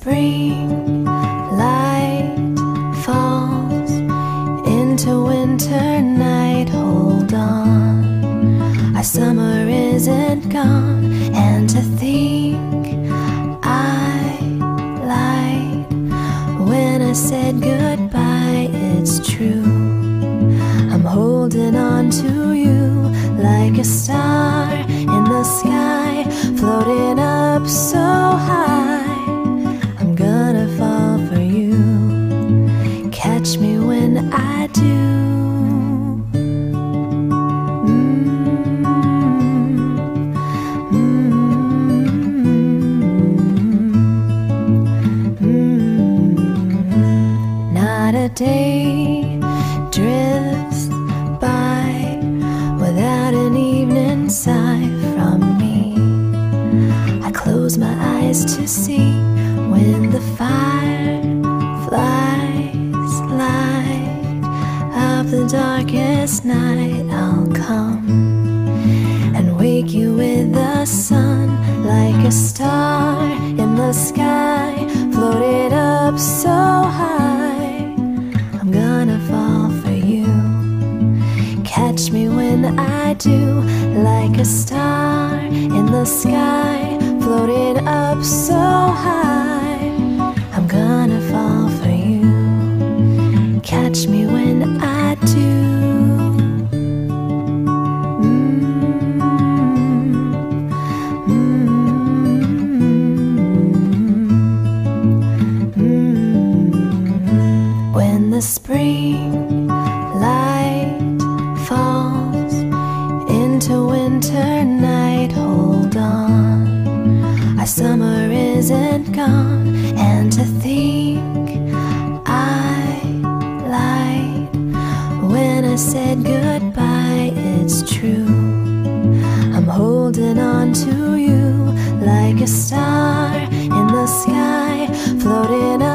spring light falls into winter night, hold on, our summer isn't gone. And to think I lied when I said goodbye, it's true. I'm holding on to you like a star in the sky, floating up so high. I'm gonna fall for you, catch me when I do. Not a day drifts by without an evening sigh from me. I close my eyes to see when the fireflies light up the darkest night. I'll come and wake you with the sun like a star in the sky, floated up so high. I'm gonna fall for you, catch me when I do, like a star in the sky, floating up so high. I'm gonna fall for you, catch me when I do. When the spring light falls into winter night, hold on, our summer isn't gone. And to think I lied when I said goodbye, it's true. I'm holding on to you like a star in the sky, floating up